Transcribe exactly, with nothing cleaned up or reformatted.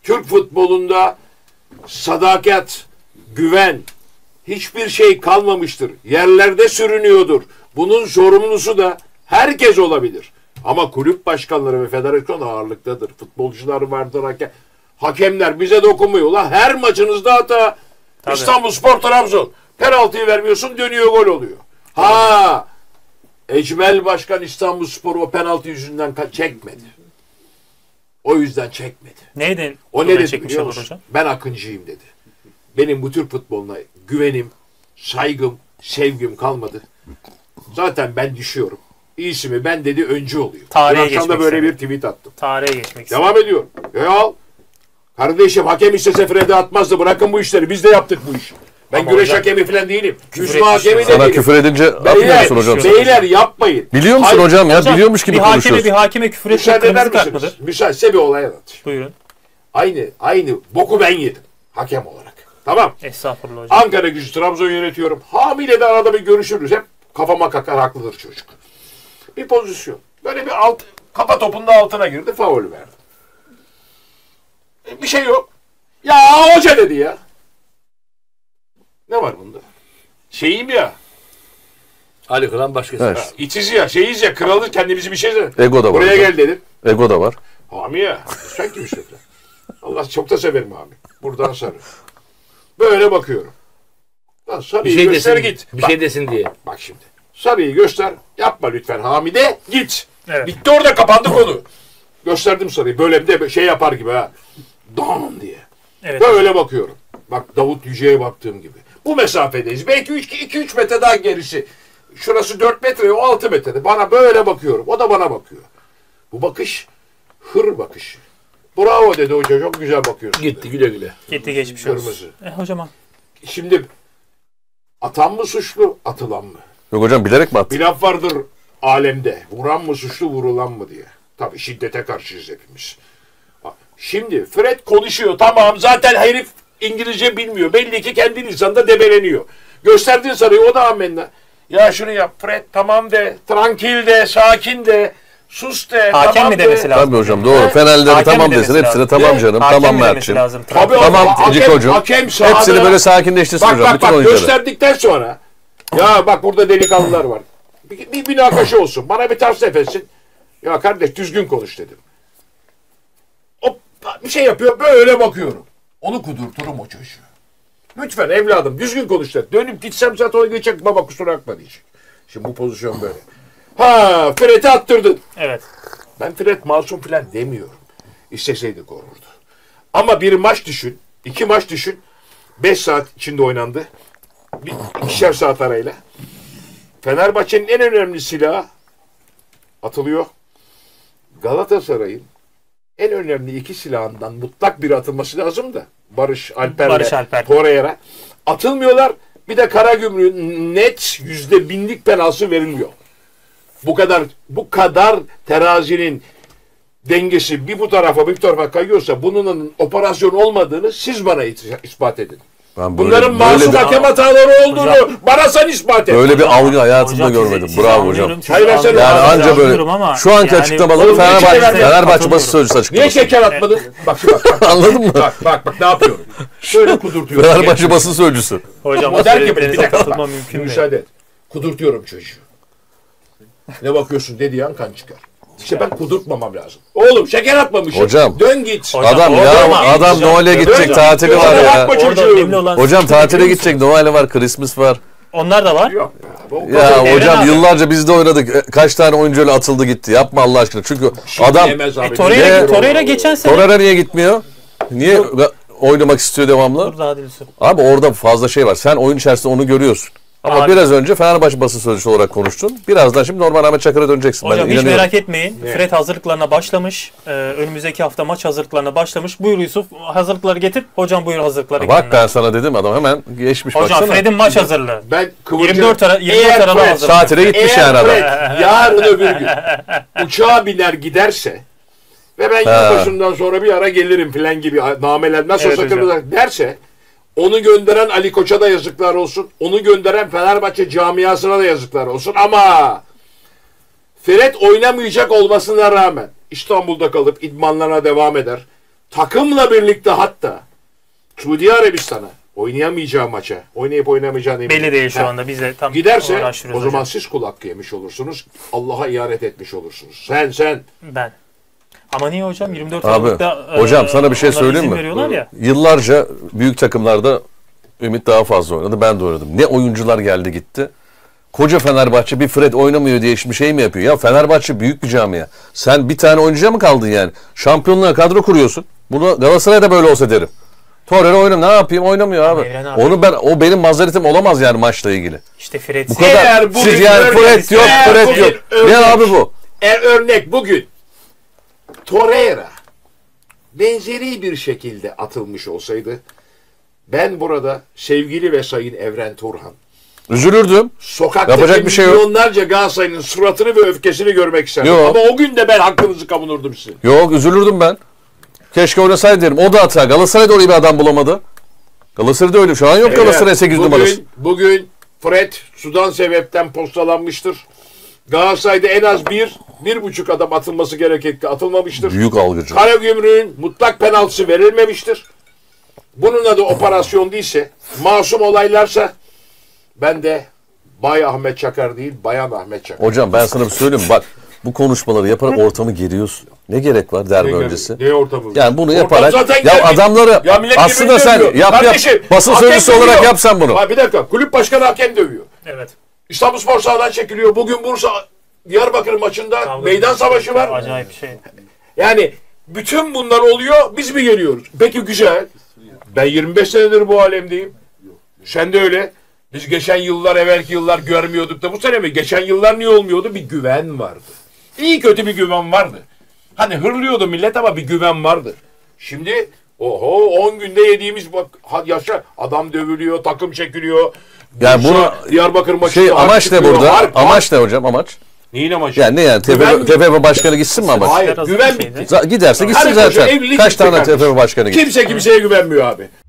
Türk futbolunda sadakat, güven, hiçbir şey kalmamıştır. Yerlerde sürünüyordur. Bunun sorumlusu da herkes olabilir. Ama kulüp başkanları ve federasyon ağırlıktadır. Futbolcular vardır, hakem. Hakemler bize dokunmuyor. Ulan her maçınızda hata. Tabii. İstanbulspor Trabzon. Penaltıyı vermiyorsun, dönüyor, gol oluyor. Ha, Ecmel Başkan İstanbulspor'u o penaltı yüzünden çekmedi. O yüzden çekmedi. Neydi? O ne dedi biliyor musun? Hocam? Ben Akıncıyım dedi. Benim bu Türk futboluna güvenim, saygım, sevgim kalmadı. Zaten ben düşüyorum. İyisi mi ben dedi, öncü oluyor. Tarihe geçmek akşam da böyle istedim. bir tweet attım. Tarihe geçmek Devam istedim. ediyor. E al. Kardeşim hakem istese Fred'e atmazdı. Bırakın bu işleri. Biz de yaptık bu işi. Ben ama güreş hocam, hakemi falan değilim. Küfür hakemi de Sana değilim. küfür edince atmıyor musun hocam? Beyler yapmayın. Biliyor musun Hayır, hocam ya? Hocam, biliyormuş gibi bir hakeme, konuşuyorsun. bir hakeme küfür etmek Müsaade eder kırmızı kart misiniz? mıdır? Müsaade, size bir olay anlatayım. Buyurun. Aynı, aynı boku ben yedim. Hakem olarak. Tamam. Estağfurullah hocam. Ankara Gücü Trabzon yönetiyorum. Hamile de arada bir görüşürüz. Hep kafama kakar, haklıdır çocuk. Bir pozisyon. Böyle bir alt, kafa topunda altına girdi. Faul verdi. Bir şey yok. Ya hoca dedi ya. Ne var bunda? Şeyim ya. Ali Kıran başkası. Evet. Ha. İtiz ya, şeyiz ya, kralı kendimizi bir şey de. Ego da var. Buraya hocam. gel dedim. Ego da var. Hami ya. Sen kimsin? Allah çok da severim Hami. Buradan sarı. Böyle bakıyorum. Lan sarıyı Bir şey göster desin, git. bir Bak, şey desin diye. bak şimdi. Sarıyı göster. Yapma lütfen Hami de git. Evet. Bitti orada, kapandı konu. Gösterdim sarıyı. Böyle bir de şey yapar gibi ha. Don diye. Evet. Böyle bakıyorum. Bak Davut Yüce'ye baktığım gibi. Bu mesafedeyiz. Belki iki üç metre daha gerisi. Şurası dört metre, o altı metrede. Bana böyle bakıyorum. O da bana bakıyor. Bu bakış hır bakışı. Bravo dedi hoca. Çok güzel bakıyorsun. Gitti dedi. güle güle. Gitti geçmiş olsun. Kırmızı. E hocam. Şimdi atan mı suçlu, atılan mı? Yok hocam, bilerek mi attın? Bir laf vardır alemde. Vuran mı suçlu, vurulan mı diye. Tabii şiddete karşıyız hepimiz. Şimdi Fred konuşuyor. Tamam, zaten herif İngilizce bilmiyor. Belli ki kendi lisanında debeleniyor. Gösterdiğin sarıyı o da amenna. Ya şunu yap Fred, tamam de. Tranquil de, sakin de. Sus de. Hakem tamam mi demesi de. lazım? Tabii hocam, doğru. He? Fenerlileri Hakem tamam mi desin. demesi Hepsine lazım? tamam He? canım. Hakem Tamam mi demesi Mert'ciğim. lazım? Tabii Tamam hakem- Ciko'cum. hakem sahada- Hepsini böyle sakinleştirsin Bak hocam. bak Bütün bak oyuncuları. gösterdikten sonra ya bak burada delikanlılar var. Bir, bir münakaşa olsun. Bana bir tavsiye etsin. Ya kardeş düzgün konuş dedim. O bir şey yapıyor, böyle bakıyorum. Onu kudurturum o çocuğu. Lütfen evladım düzgün konuş dedi. Dönüp gitsem zaten o geçecek, baba kusura bakma diyecek. Şimdi bu pozisyon böyle. Ha, Fred'i attırdın. Evet. Ben Fred masum falan demiyorum. İsteseydi korurdu. Ama bir maç düşün, iki maç düşün. Beş saat içinde oynandı. Bir, ikişer saat arayla. Fenerbahçe'nin en önemli silahı atılıyor. Galatasaray'ın en önemli iki silahından mutlak bir atılması lazım da. Barış Alper'le Barış Alper. Torreira. Atılmıyorlar. Bir de Karagümrük'ün net yüzde binlik penaltı verilmiyor. Bu kadar bu kadar terazinin dengesi bir bu tarafa bir bu tarafa kayıyorsa bunun operasyon olmadığını siz bana ispat edin. Ben böyle- Bunların böyle masum bir- hakem hataları olduğunu Hocam- bana sen ispat et. Böyle bir algı hayatımda Hocam, görmedim. sizi- sizi Bravo anlıyorum, hocam. sizi Hayır, ben seni- anlıyorum, Yani Anlıyorum anca böyle. anlıyorum ama Şu anki yani- açıklamaları Oğlum, Fenerbahçe, niye şeker Fenerbahçe vermedin? basın sözcüsü Niye açıklaması. şeker atmadın? Bak şimdi bak. Bak, Anladın mı? bak bak bak ne yapıyorum. Şöyle kudurtuyorum. Fenerbahçe basın sözcüsü. Hocam O o der ki bir söylediklerinize dakika katılmam bak, mümkün değil. müsaade et. Kudurtuyorum çocuğu. Ne bakıyorsun dediği an kan çıkar. İşte ben kudurtmamam lazım. Oğlum şeker atmamışım. Hocam. Dön git. Hocam, Adam orada ya ama- adam Hocam, Noel'e gidecek, hocam, tatili var hocam, ya. bakma Orada çocuğum. önemli olan Hocam sıkıntı tatile biliyor musun? gidecek, Noel var, Christmas var. Onlar da var. Yok. O Ya kadar- hocam abi. yıllarca biz de oynadık. E, Kaç tane oyuncu öyle atıldı gitti. Yapma Allah aşkına. Çünkü adam Yemez abi. E, Torreira, Ne? Torreira geçen sene. Torreira niye gitmiyor? Niye ga- oynamak istiyor devamlı? Dur daha Yusuf. Abi orada fazla şey var. Sen oyun içerisinde onu görüyorsun. Ama Abi- biraz önce Fenerbahçe basın sözcüsü olarak konuştun. Birazdan şimdi Norman Ahmet Çakır'a döneceksin. Hocam ben hiç inanıyorum. merak etmeyin. Ne? Fred hazırlıklarına başlamış. Ee, önümüzdeki hafta maç hazırlıklarına başlamış. Buyur Yusuf, hazırlıkları getir. Hocam buyur hazırlıkları Bak getir. ben sana dedim, adam hemen geçmiş Hocam baksana. Fred'in maç hazırlığı. Ben kıvırcım. yirmi dört ara yirmi dört Eğer arada Fred- hazır. Tatile gitmiş Eğer yani adam. Fred yarın öbür gün uçağa biner giderse ve ben Ha. yılbaşından sonra bir ara gelirim filan gibi nameler nasıl Evet olsa hocam. kırmızı derse, onu gönderen Ali Koç'a da yazıklar olsun. Onu gönderen Fenerbahçe camiasına da yazıklar olsun. Ama Fred oynamayacak olmasına rağmen İstanbul'da kalıp idmanlarına devam eder. takımla birlikte hatta Suudi Arabistan'a oynayamayacağı maça, oynayıp oynamayacağını eminim. Belli değil şu Ha, anda. Biz de tam giderse o araştırıyoruz zaman hocam. siz kul hakkı yemiş olursunuz. Allah'a ihanet etmiş olursunuz. Sen sen. Ben. Ama niye hocam? yirmi dört Abi, Aralık'ta hocam e, sana bir şey onlara söyleyeyim izin mi? veriyorlar ya. Yıllarca büyük takımlarda Ümit daha fazla oynadı. Ben de oynadım. Ne oyuncular geldi gitti. Koca Fenerbahçe bir Fred oynamıyor diye şimdi şey mi yapıyor? Ya Fenerbahçe büyük bir camia. Sen bir tane oyuncuya mı kaldın yani? Şampiyonluğa kadro kuruyorsun. Bunu Galatasaray'da böyle olsa derim. Torreira oynam. Ne yapayım? Oynamıyor abi. Evren abi. Onu ben o benim mazeretim olamaz yani maçla ilgili. İşte Fred. Bu kadar. Eğer bugün Siz yani örnek- Fred yok, eğer Fred bugün yok. örnek- Ne abi bu? E, örnek bugün Torreira benzeri bir şekilde atılmış olsaydı ben burada sevgili ve sayın Evren Turhan Üzülürdüm. sokaktaki Yapacak bir şey yok. milyonlarca Galatasaray'ın suratını ve öfkesini görmek isterdim. Yok. Ama o gün de ben hakkınızı kavunurdum sizin. Yok üzülürdüm ben. Keşke oynasaydı derim. O da hata. Galatasaray da oraya bir adam bulamadı. Galatasaray'da öyle. Şu an yok Galatasaray'a sekiz bugün, numarası. Bugün Fred sudan sebepten postalanmıştır. Galatasaray'da en az bir, bir buçuk adam atılması gerekirdi. Atılmamıştır. Büyük algıcı. Karagümrük'ün mutlak penaltısı verilmemiştir. Bunun adı operasyon değilse, masum olaylarsa ben de Bay Ahmet Çakar değil, Bayan Ahmet Çakar. Hocam ben sana bir söyleyeyim mi? Bak bu konuşmaları yaparak ortamı geriyorsun. Ne gerek var derbi öncesi? Ne ortamı? Yani bunu Ortam yaparak zaten ya gergin. adamları Ya millet aslında birbirini sen dövüyor. yap Kardeşim, yap basın hakem sözcüsü olarak dövüyor. yap sen bunu. Ha, bir dakika, kulüp başkanı hakem dövüyor. Evet. İstanbulspor sahadan çekiliyor. Bugün Bursa Diyarbakır maçında Kavga meydan ediyoruz. savaşı var. Acayip bir şey. Yani bütün bunlar oluyor, biz mi geliyoruz? Peki güzel. Ben yirmi beş senedir bu alemdeyim. Sen de öyle. Biz geçen yıllar, evvelki yıllar görmüyorduk da bu sene mi? Geçen yıllar niye olmuyordu? Bir güven vardı. İyi kötü bir güven vardı. Hani hırlıyordu millet ama bir güven vardı. Şimdi oho on günde yediğimiz bak ha- yaşa adam dövülüyor, takım çekiliyor. Yani Bursa, bunu Diyarbakır maçında Şey harp amaç ne çıkıyor, burada? harp, harp. Amaç ne hocam amaç? Neyin amacı? Yani ne yani Güven- T F F başkanı gitsin mi amaç? Hayır, Biraz güven bir şeydi. bitti. Za- Giderse gitsin Karı koca zaten. evlilik Kaç bitti tane kardeşim. T F F başkanı gitti? Kimse kimseye güvenmiyor abi.